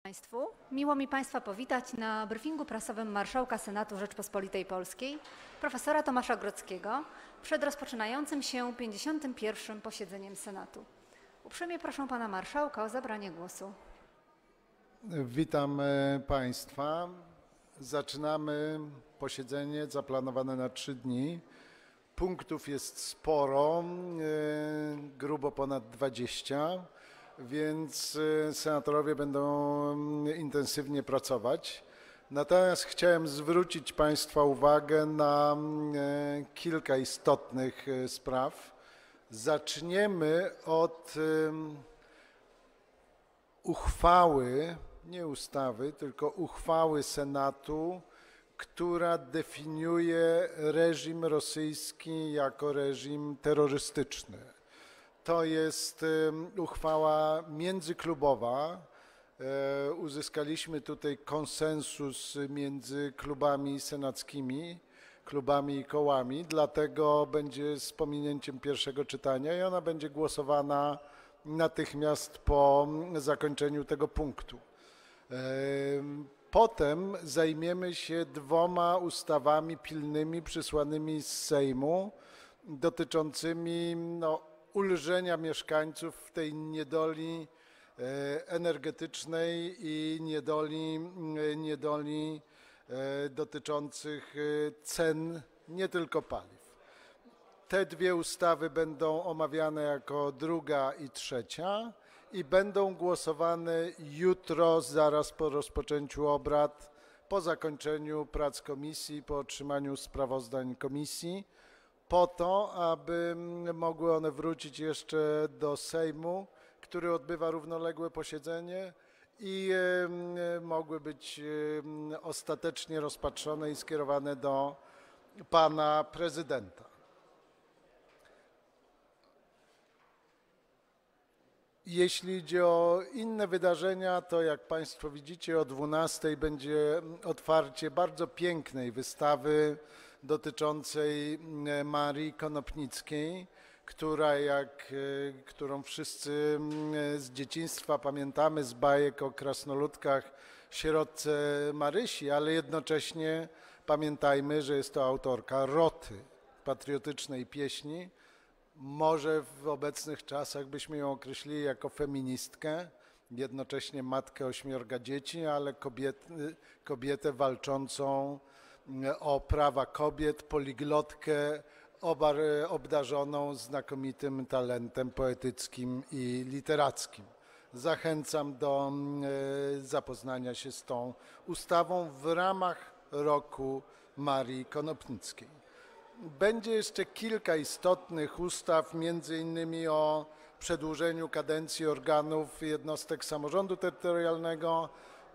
Państwu. Miło mi Państwa powitać na briefingu prasowym Marszałka Senatu Rzeczpospolitej Polskiej, profesora Tomasza Grodzkiego, przed rozpoczynającym się 51. posiedzeniem Senatu. Uprzejmie proszę Pana Marszałka o zabranie głosu. Witam Państwa. Zaczynamy posiedzenie zaplanowane na 3 dni. Punktów jest sporo, grubo ponad 20. Więc senatorowie będą intensywnie pracować. Natomiast chciałem zwrócić Państwa uwagę na kilka istotnych spraw. Zaczniemy od uchwały, nie ustawy, tylko uchwały Senatu, która definiuje reżim rosyjski jako reżim terrorystyczny. To jest uchwała międzyklubowa. Uzyskaliśmy tutaj konsensus między klubami senackimi, klubami i kołami, dlatego będzie z pominięciem pierwszego czytania i ona będzie głosowana natychmiast po zakończeniu tego punktu. Potem zajmiemy się 2 ustawami pilnymi przysłanymi z Sejmu dotyczącymi ulżenia mieszkańców w tej niedoli energetycznej i niedoli dotyczących cen nie tylko paliw. Te 2 ustawy będą omawiane jako druga i trzecia i będą głosowane jutro, zaraz po rozpoczęciu obrad, po zakończeniu prac komisji, po otrzymaniu sprawozdań komisji, po to, aby mogły one wrócić jeszcze do Sejmu, który odbywa równoległe posiedzenie i mogły być ostatecznie rozpatrzone i skierowane do pana prezydenta. Jeśli idzie o inne wydarzenia, to jak Państwo widzicie, o 12:00 będzie otwarcie bardzo pięknej wystawy dotyczącej Marii Konopnickiej, którą wszyscy z dzieciństwa pamiętamy z bajek o krasnoludkach, sierotce Marysi, ale jednocześnie pamiętajmy, że jest to autorka roty, patriotycznej pieśni. Może w obecnych czasach byśmy ją określili jako feministkę, jednocześnie matkę 8 dzieci, ale kobietę walczącą o prawa kobiet, poliglotkę obdarzoną znakomitym talentem poetyckim i literackim. Zachęcam do zapoznania się z tą ustawą w ramach roku Marii Konopnickiej. Będzie jeszcze kilka istotnych ustaw, między innymi o przedłużeniu kadencji organów jednostek samorządu terytorialnego,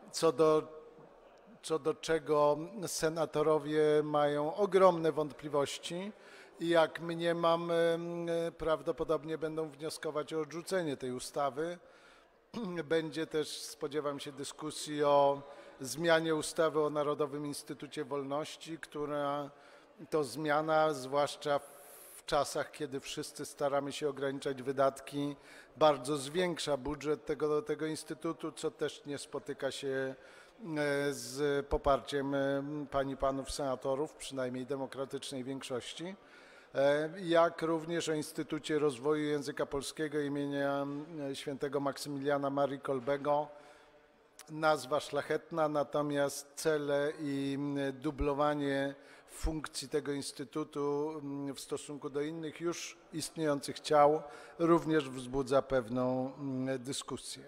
co do czego senatorowie mają ogromne wątpliwości i jak mniemam, prawdopodobnie będą wnioskować o odrzucenie tej ustawy. Będzie też, spodziewam się, dyskusji o zmianie ustawy o Narodowym Instytucie Wolności, która to zmiana, zwłaszcza w czasach, kiedy wszyscy staramy się ograniczać wydatki, bardzo zwiększa budżet tego instytutu, co też nie spotyka się z poparciem pań i panów senatorów, przynajmniej demokratycznej większości, jak również o Instytucie Rozwoju Języka Polskiego imienia świętego Maksymiliana Marii Kolbego. Nazwa szlachetna, natomiast cele i dublowanie funkcji tego instytutu w stosunku do innych już istniejących ciał również wzbudza pewną dyskusję.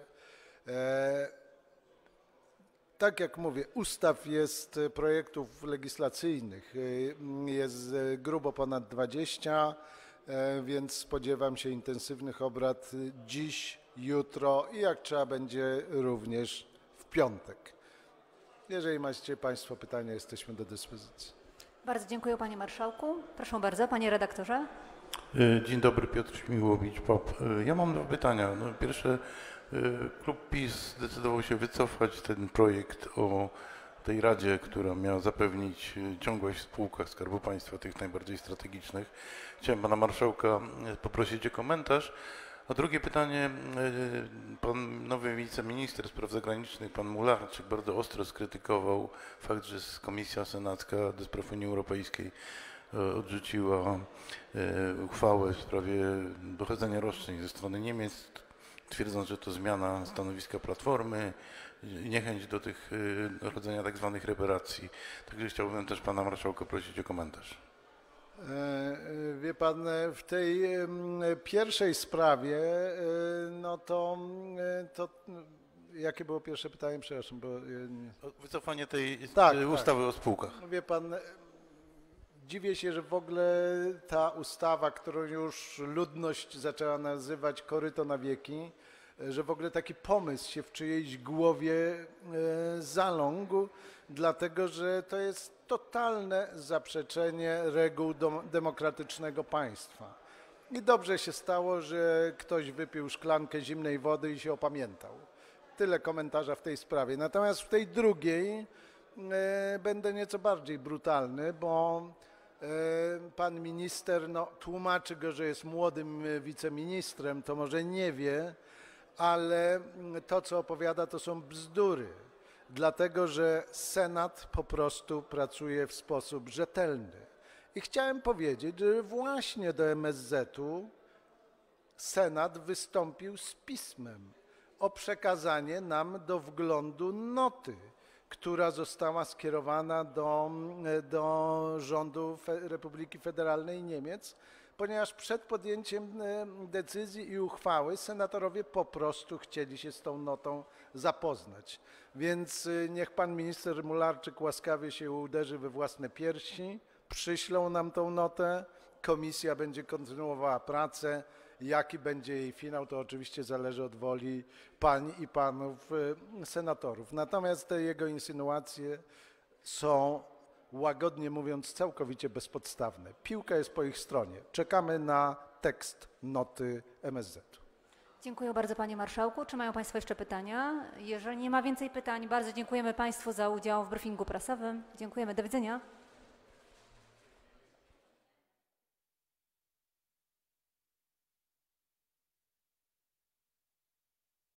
Tak jak mówię, ustaw jest, projektów legislacyjnych jest grubo ponad 20, więc spodziewam się intensywnych obrad dziś, jutro i jak trzeba będzie również w piątek. Jeżeli macie Państwo pytania, jesteśmy do dyspozycji. Bardzo dziękuję Panie Marszałku. Proszę bardzo, Panie Redaktorze. Dzień dobry, Piotr Śmiłowicz, POP. Ja mam 2 pytania. Pierwsze, klub PiS zdecydował się wycofać ten projekt o tej Radzie, która miała zapewnić ciągłość w spółkach Skarbu Państwa, tych najbardziej strategicznych. Chciałem Pana Marszałka poprosić o komentarz. A drugie pytanie, pan nowy wiceminister spraw zagranicznych, pan Mularczyk, bardzo ostro skrytykował fakt, że Komisja Senacka do Spraw Unii Europejskiej odrzuciła uchwałę w sprawie dochodzenia roszczeń ze strony Niemiec, twierdząc, że to zmiana stanowiska Platformy i niechęć do tych rodzenia tak zwanych reparacji. Także chciałbym też pana marszałka prosić o komentarz. Wie pan, w tej pierwszej sprawie, no to jakie było pierwsze pytanie? Przepraszam, bo... Wycofanie tej Tak, ustawy o spółkach. Wie pan, dziwię się, że w ogóle ta ustawa, którą już ludność zaczęła nazywać koryto na wieki, że w ogóle taki pomysł się w czyjejś głowie zalągł, dlatego że to jest totalne zaprzeczenie reguł demokratycznego państwa. I dobrze się stało, że ktoś wypił szklankę zimnej wody i się opamiętał. Tyle komentarza w tej sprawie. Natomiast w tej drugiej będę nieco bardziej brutalny, bo pan minister tłumaczy go, że jest młodym wiceministrem, to może nie wie, ale to, co opowiada, to są bzdury, dlatego że Senat po prostu pracuje w sposób rzetelny. I chciałem powiedzieć, że właśnie do MSZ-u Senat wystąpił z pismem o przekazanie nam do wglądu noty, która została skierowana do rządu Republiki Federalnej Niemiec, ponieważ przed podjęciem decyzji i uchwały senatorowie po prostu chcieli się z tą notą zapoznać. Więc niech pan minister Mularczyk łaskawie się uderzy we własne piersi, przyślą nam tą notę, komisja będzie kontynuowała pracę. Jaki będzie jej finał, to oczywiście zależy od woli pań i panów senatorów. Natomiast te jego insynuacje są, łagodnie mówiąc, całkowicie bezpodstawne. Piłka jest po ich stronie. Czekamy na tekst noty MSZ. Dziękuję bardzo panie marszałku. Czy mają państwo jeszcze pytania? Jeżeli nie ma więcej pytań, bardzo dziękujemy państwu za udział w briefingu prasowym. Dziękujemy. Do widzenia.